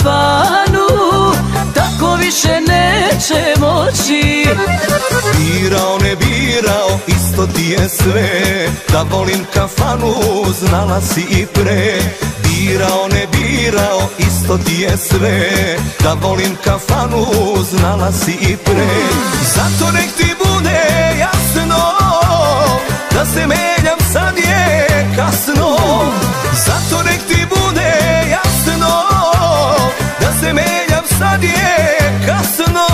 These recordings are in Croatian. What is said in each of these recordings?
kafanu, tako više neće moći. Birao ne birao, isto ti je sve, da volim kafanu, znala si i pre. Birao ne birao, isto ti je sve, da volim kafanu, znala si i pre. Zato nek ti bude jasno, da se menjam sad je kasno. Zato nek ti bude jasno, da se menjam sad je kasno.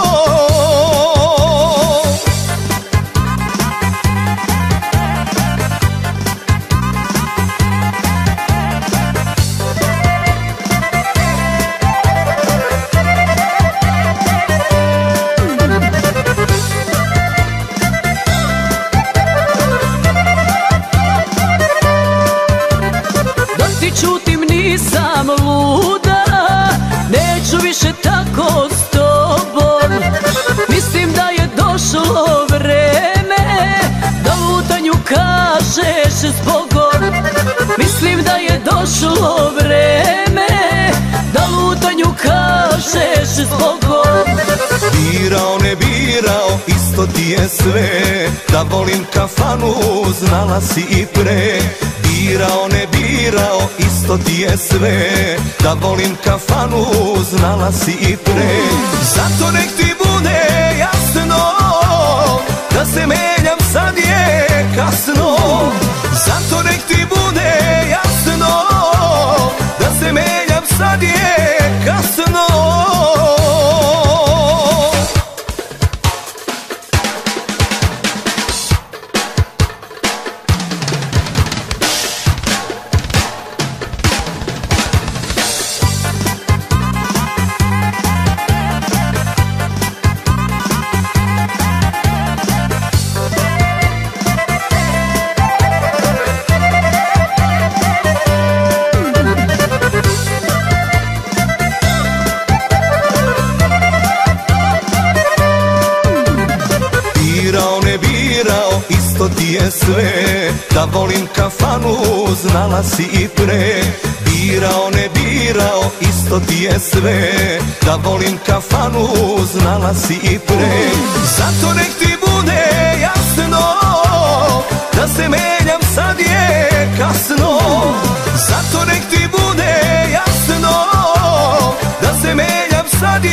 Čutim, nisam luda, neću više tako s tobom. Mislim da je došlo vreme, da lutanju kažeš s Bogom. Mislim da je došlo vreme, da lutanju kažeš s Bogom. Birao ne birao, isto ti je sve, da volim kafanu, znala si i pre. Birao ne birao, isto ti je sve, da volim kafanu, znala si i pre. Zato nek ti bude jasno, da se menjam sad je kasno. Zato nek ti bude jasno, da se menjam sad je kasno. Birao ne birao, isto ti je sve, da volim kafanu, znala si i pre. Birao ne birao, isto ti je sve, da volim kafanu, znala si i pre. Zato nek ti bude jasno, da se menjam sad je kasno. Zato nek ti bude jasno, da se menjam sad je